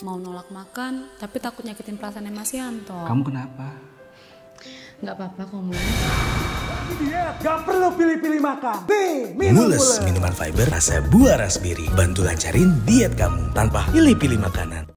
mau nolak makan, tapi takut nyakitin perasaannya Mas Yanto. Kamu kenapa? Nggak apa-apa kok, Mas. Diet, gak perlu pilih-pilih makan. Nih, minum Mules, minuman fiber rasa buah raspberry. Bantu lancarin diet kamu tanpa pilih-pilih makanan.